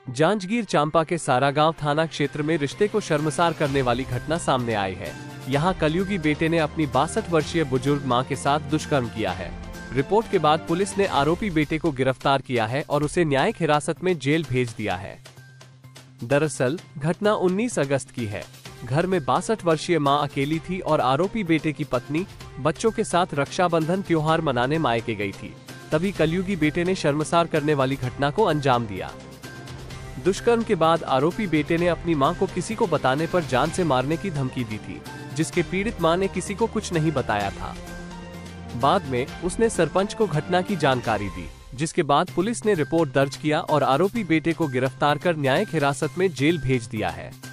जांजगीर चांपा के सारागांव थाना क्षेत्र में रिश्ते को शर्मसार करने वाली घटना सामने आई है। यहां कलयुगी बेटे ने अपनी 62 वर्षीय बुजुर्ग मां के साथ दुष्कर्म किया है। रिपोर्ट के बाद पुलिस ने आरोपी बेटे को गिरफ्तार किया है और उसे न्यायिक हिरासत में जेल भेज दिया है। दरअसल घटना 19 अगस्त की है। घर में 62 वर्षीय मां अकेली थी और आरोपी बेटे की पत्नी बच्चों के साथ रक्षाबंधन त्योहार मनाने मायके गई थी। तभी कलयुगी बेटे ने शर्मसार करने वाली घटना को अंजाम दिया। दुष्कर्म के बाद आरोपी बेटे ने अपनी मां को किसी को बताने पर जान से मारने की धमकी दी थी, जिसके पीड़ित मां ने किसी को कुछ नहीं बताया था। बाद में उसने सरपंच को घटना की जानकारी दी, जिसके बाद पुलिस ने रिपोर्ट दर्ज किया और आरोपी बेटे को गिरफ्तार कर न्यायिक हिरासत में जेल भेज दिया है।